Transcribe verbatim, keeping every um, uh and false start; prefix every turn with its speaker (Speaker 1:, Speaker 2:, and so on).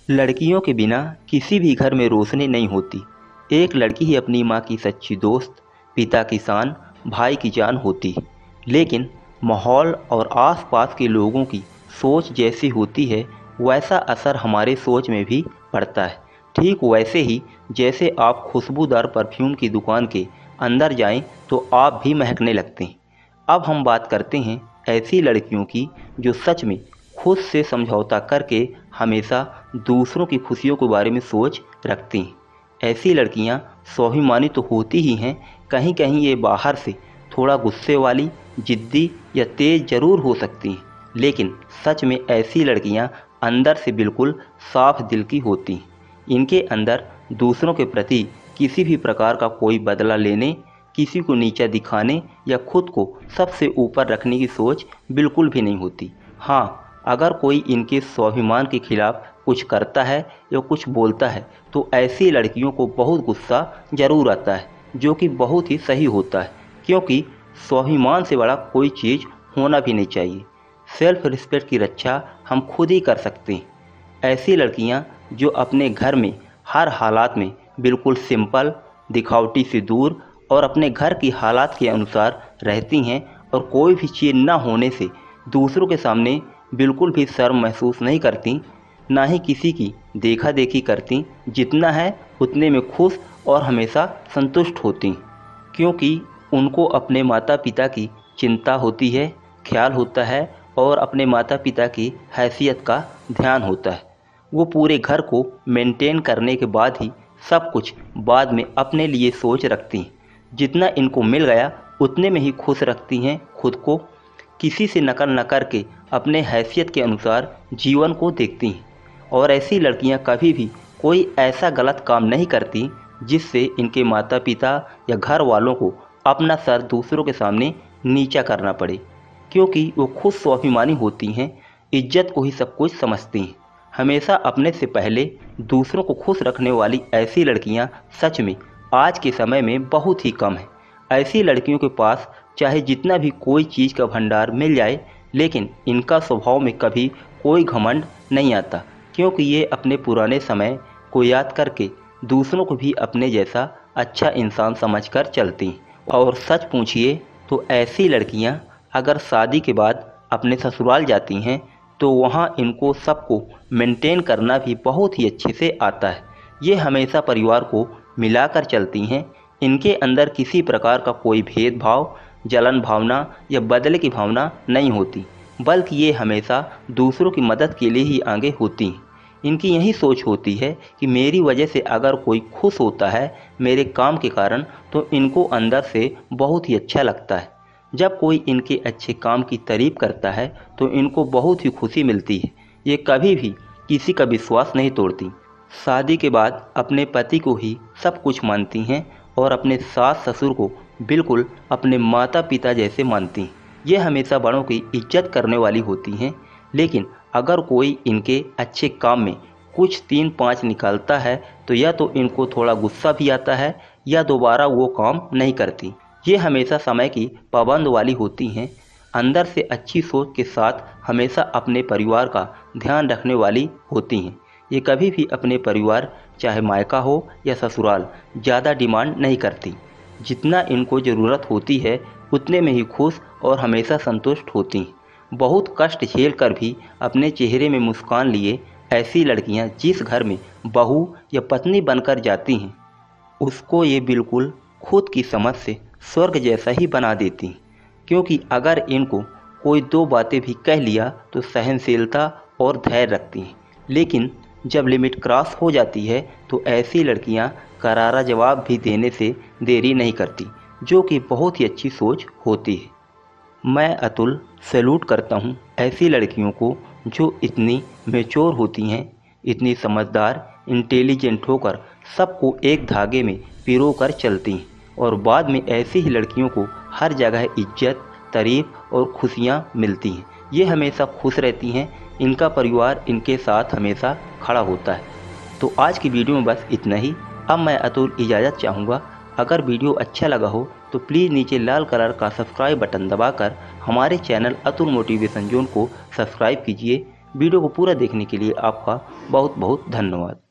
Speaker 1: लड़कियों के बिना किसी भी घर में रोशनी नहीं होती। एक लड़की ही अपनी माँ की सच्ची दोस्त, पिता की शान, भाई की जान होती है। लेकिन माहौल और आसपास के लोगों की सोच जैसी होती है, वैसा असर हमारे सोच में भी पड़ता है। ठीक वैसे ही जैसे आप खुशबूदार परफ्यूम की दुकान के अंदर जाएं तो आप भी महकने लगते हैं। अब हम बात करते हैं ऐसी लड़कियों की जो सच में खुद से समझौता करके हमेशा दूसरों की खुशियों के बारे में सोच रखती हैं। ऐसी लड़कियां स्वाभिमानी तो होती ही हैं, कहीं कहीं ये बाहर से थोड़ा गुस्से वाली, जिद्दी या तेज जरूर हो सकती हैं, लेकिन सच में ऐसी लड़कियां अंदर से बिल्कुल साफ दिल की होती हैं। इनके अंदर दूसरों के प्रति किसी भी प्रकार का कोई बदला लेने, किसी को नीचा दिखाने या खुद को सबसे ऊपर रखने की सोच बिल्कुल भी नहीं होती। हाँ, अगर कोई इनके स्वाभिमान के खिलाफ कुछ करता है या कुछ बोलता है तो ऐसी लड़कियों को बहुत गुस्सा जरूर आता है, जो कि बहुत ही सही होता है, क्योंकि स्वाभिमान से बड़ा कोई चीज़ होना भी नहीं चाहिए। सेल्फ रिस्पेक्ट की रक्षा हम खुद ही कर सकते हैं। ऐसी लड़कियां जो अपने घर में हर हालात में बिल्कुल सिंपल, दिखावटी से दूर और अपने घर की हालात के अनुसार रहती हैं और कोई भी चीज़ न होने से दूसरों के सामने बिल्कुल भी शर्म महसूस नहीं करती, ना ही किसी की देखा देखी करती, जितना है उतने में खुश और हमेशा संतुष्ट होती, क्योंकि उनको अपने माता पिता की चिंता होती है, ख्याल होता है और अपने माता पिता की हैसियत का ध्यान होता है। वो पूरे घर को मेंटेन करने के बाद ही सब कुछ बाद में अपने लिए सोच रखती हैं। जितना इनको मिल गया उतने में ही खुश रखती हैं खुद को, किसी से नकल न करके अपने हैसियत के अनुसार जीवन को देखती हैं। और ऐसी लड़कियां कभी भी कोई ऐसा गलत काम नहीं करती जिससे इनके माता पिता या घर वालों को अपना सर दूसरों के सामने नीचा करना पड़े, क्योंकि वो खुद स्वाभिमानी होती हैं, इज्जत को ही सब कुछ समझती हैं। हमेशा अपने से पहले दूसरों को खुश रखने वाली ऐसी लड़कियां सच में आज के समय में बहुत ही कम है। ऐसी लड़कियों के पास चाहे जितना भी कोई चीज़ का भंडार मिल जाए, लेकिन इनका स्वभाव में कभी कोई घमंड नहीं आता, क्योंकि ये अपने पुराने समय को याद करके दूसरों को भी अपने जैसा अच्छा इंसान समझकर चलती। और सच पूछिए तो ऐसी लड़कियां अगर शादी के बाद अपने ससुराल जाती हैं तो वहाँ इनको सबको मेंटेन करना भी बहुत ही अच्छे से आता है। ये हमेशा परिवार को मिलाकर चलती हैं। इनके अंदर किसी प्रकार का कोई भेदभाव, जलन भावना या बदले की भावना नहीं होती, बल्कि ये हमेशा दूसरों की मदद के लिए ही आगे होती हैं। इनकी यही सोच होती है कि मेरी वजह से अगर कोई खुश होता है मेरे काम के कारण, तो इनको अंदर से बहुत ही अच्छा लगता है। जब कोई इनके अच्छे काम की तारीफ करता है तो इनको बहुत ही खुशी मिलती है। ये कभी भी किसी का विश्वास नहीं तोड़ती। शादी के बाद अपने पति को ही सब कुछ मानती हैं और अपने सास ससुर को बिल्कुल अपने माता पिता जैसे मानती हैं। ये हमेशा बड़ों की इज्जत करने वाली होती हैं, लेकिन अगर कोई इनके अच्छे काम में कुछ तीन पाँच निकालता है तो या तो इनको थोड़ा गुस्सा भी आता है या दोबारा वो काम नहीं करती। ये हमेशा समय की पाबंद वाली होती हैं। अंदर से अच्छी सोच के साथ हमेशा अपने परिवार का ध्यान रखने वाली होती हैं। ये कभी भी अपने परिवार, चाहे मायका हो या ससुराल, ज़्यादा डिमांड नहीं करती। जितना इनको ज़रूरत होती है उतने में ही खुश और हमेशा संतुष्ट होती हैं। बहुत कष्ट झेल कर भी अपने चेहरे में मुस्कान लिए ऐसी लड़कियां जिस घर में बहू या पत्नी बनकर जाती हैं, उसको ये बिल्कुल खुद की समझ से स्वर्ग जैसा ही बना देती हैं, क्योंकि अगर इनको कोई दो बातें भी कह लिया तो सहनशीलता और धैर्य रखती हैं। लेकिन जब लिमिट क्रॉस हो जाती है तो ऐसी लड़कियां करारा जवाब भी देने से देरी नहीं करती, जो कि बहुत ही अच्छी सोच होती है। मैं अतुल सैल्यूट करता हूं ऐसी लड़कियों को जो इतनी मैच्योर होती हैं, इतनी समझदार, इंटेलिजेंट होकर सबको एक धागे में पिरो कर चलती हैं, और बाद में ऐसी ही लड़कियों को हर जगह इज्जत, तारीफ और खुशियाँ मिलती हैं। ये हमेशा खुश रहती हैं, इनका परिवार इनके साथ हमेशा खड़ा होता है। तो आज की वीडियो में बस इतना ही। अब मैं अतुल इजाज़त चाहूँगा। अगर वीडियो अच्छा लगा हो तो प्लीज़ नीचे लाल कलर का सब्सक्राइब बटन दबाकर हमारे चैनल अतुल मोटिवेशन जोन को सब्सक्राइब कीजिए। वीडियो को पूरा देखने के लिए आपका बहुत बहुत धन्यवाद।